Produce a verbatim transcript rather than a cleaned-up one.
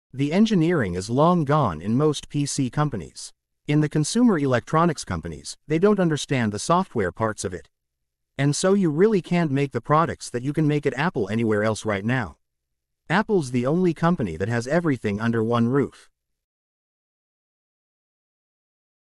The engineering is long gone in most P C companies. In the consumer electronics companies, they don't understand the software parts of it. And so you really can't make the products that you can make at Apple anywhere else right now. Apple's the only company that has everything under one roof.